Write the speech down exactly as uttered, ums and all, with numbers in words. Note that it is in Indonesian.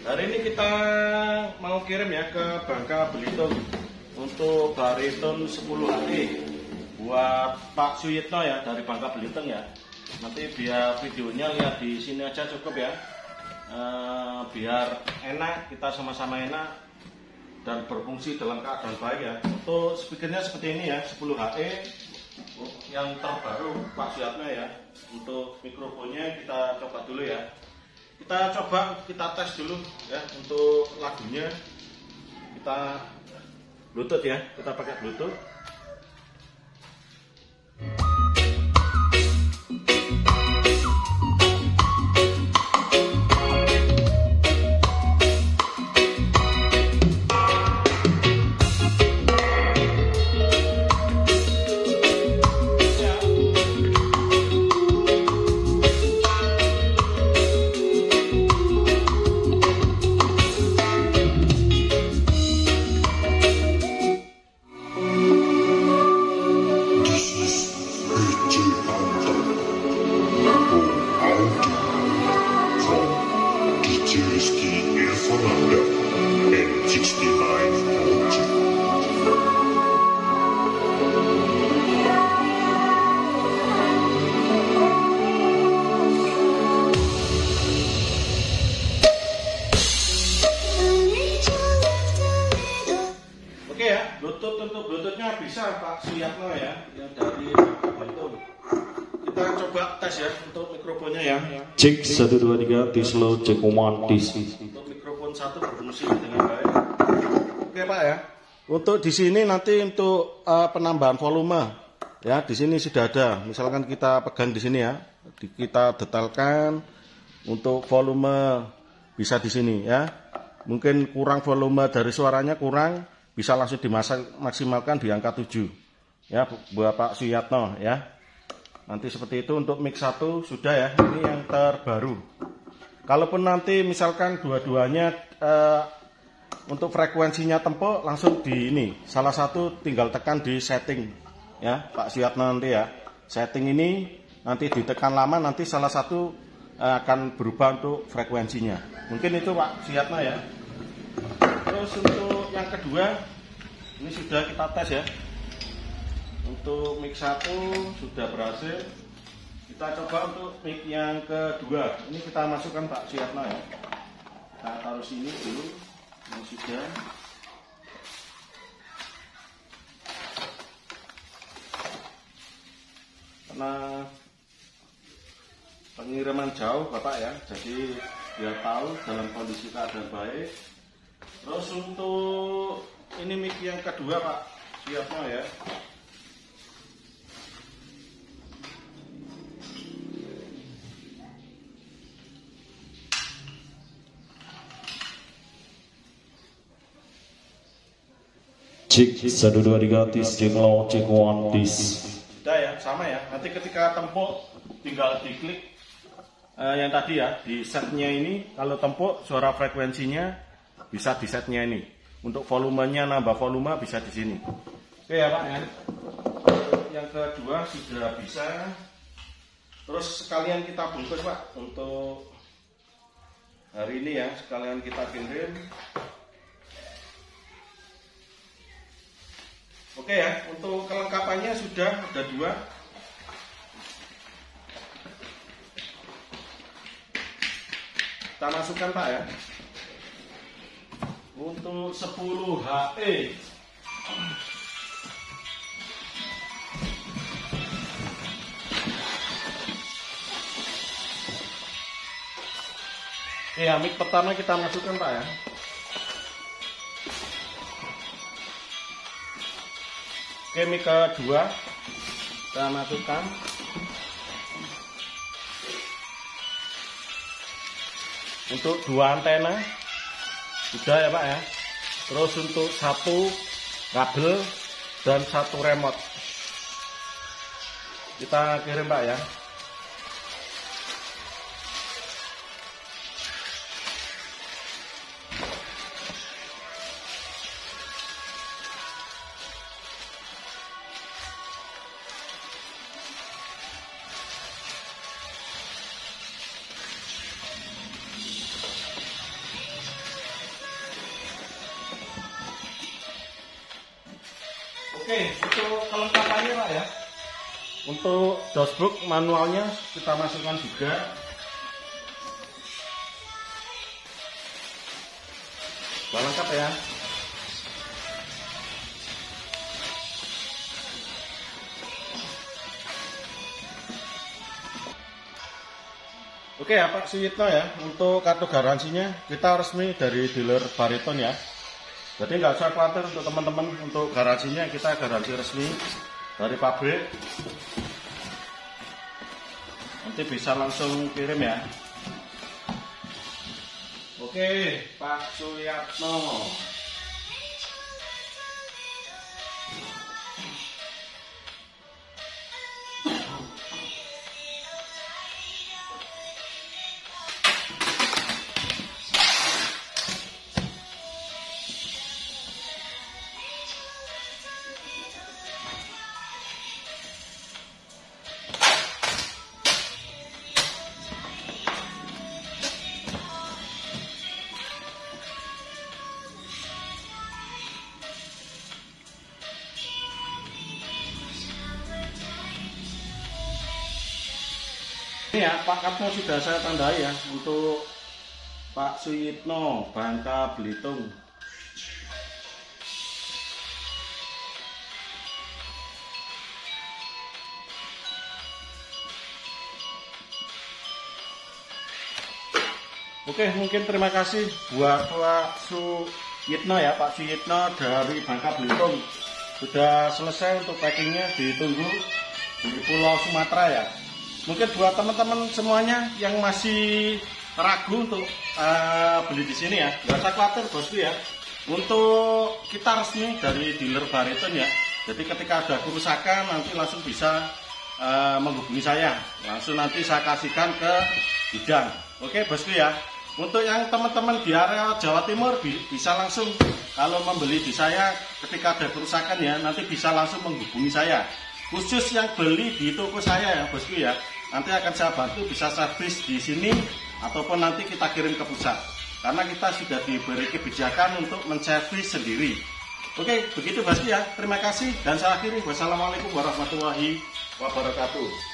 Hari ini kita mau kirim ya ke Bangka Belitung untuk bariton sepuluh H E buat Pak Suyitno ya dari Bangka Belitung ya. Nanti biar videonya lihat di sini aja cukup ya. E, biar enak, kita sama-sama enak dan berfungsi dalam keadaan baik ya. Untuk speakernya seperti ini ya, sepuluh H E yang terbaru Pak Suyitno ya. Untuk mikrofonnya kita coba dulu ya. Kita coba, kita tes dulu ya untuk lagunya. Kita Bluetooth ya, kita pakai Bluetooth. Oke ya, Bluetooth untuk Bluetoothnya bisa Pak Suyitno ya, yang dari Belitung. Kita coba tes ya untuk mikrofonnya ya. Cek satu dua tiga tes low cek one tes. Untuk mikrofon satu berfungsi dengan baik. Oke Pak ya. Untuk di sini nanti untuk uh, penambahan volume ya, di sini sudah ada. Misalkan kita pegang di sini ya, di, kita detailkan untuk volume bisa di sini ya. Mungkin kurang volume dari suaranya kurang, bisa langsung dimaksimalkan di angka tujuh ya buat Pak Suyitno ya. Nanti seperti itu untuk mix satu sudah ya, ini yang terbaru. Kalaupun nanti misalkan dua-duanya eh, untuk frekuensinya tempo langsung di ini, salah satu tinggal tekan di setting ya Pak Suyitno nanti ya. Setting ini nanti ditekan lama, nanti salah satu eh, akan berubah untuk frekuensinya. Mungkin itu Pak Suyitno ya. Terus untuk yang kedua, ini sudah kita tes ya. Untuk mic satu sudah berhasil. Kita coba untuk mic yang kedua. Ini kita masukkan Pak Suyitno ya. Kita taruh sini dulu. Ini sudah. Karena pengiriman jauh Bapak ya, jadi dia tahu dalam kondisi keadaan baik. Terus untuk ini mic yang kedua Pak Suyitno ya. Cek satu dua tiga tes cek low cek one tes. Sudah ya, sama ya. Nanti ketika tempo tinggal diklik eh, yang tadi ya, di setnya ini. Kalau tempo suara frekuensinya bisa di setnya ini. Untuk volumenya nambah volume bisa di sini. Oke ya Pak ya. Yang kedua sudah bisa. Terus sekalian kita bungkus Pak untuk hari ini ya, sekalian kita kirim. Oke ya, untuk kelengkapannya sudah ada dua. Kita masukkan Pak ya. Untuk sepuluh H E. Oke ya, mic pertama kita masukkan Pak ya. Oke, mic kedua kita masukkan. Untuk dua antena sudah ya Pak ya. Terus untuk satu kabel dan satu remote kita kirim Pak ya. Oke, untuk kelengkapannya Pak ya. Untuk dashboard manualnya kita masukkan juga. Sudah lengkap ya. Oke ya Pak Suyitno ya, untuk kartu garansinya kita resmi dari dealer Bariton ya. Jadi nggak usah khawatir untuk teman-teman, untuk garansinya kita garansi resmi dari pabrik. Nanti bisa langsung kirim ya. Oke Pak Suyatno. Ini ya, Pak Kapno sudah saya tandai ya untuk Pak Suyitno, Bangka Belitung. Oke, mungkin terima kasih buat Pak Suyitno ya, Pak Suyitno dari Bangka Belitung. Sudah selesai untuk packingnya, ditunggu di Pulau Sumatera ya. Mungkin buat teman-teman semuanya yang masih ragu untuk uh, beli di sini ya, nggak usah khawatir bosku ya. Untuk kita resmi dari dealer Bariton ya. Jadi ketika ada kerusakan nanti langsung bisa uh, menghubungi saya. Langsung nanti saya kasihkan ke bidang. Oke bosku ya. Untuk yang teman-teman di area Jawa Timur bisa langsung kalau membeli di saya ketika ada kerusakan ya, nanti bisa langsung menghubungi saya. Khusus yang beli di toko saya ya bosku ya, nanti akan saya bantu bisa servis di sini ataupun nanti kita kirim ke pusat. Karena kita sudah diberi kebijakan untuk menservis sendiri. Oke, begitu bosku ya. Terima kasih dan saya akhiri. Wassalamualaikum warahmatullahi wabarakatuh.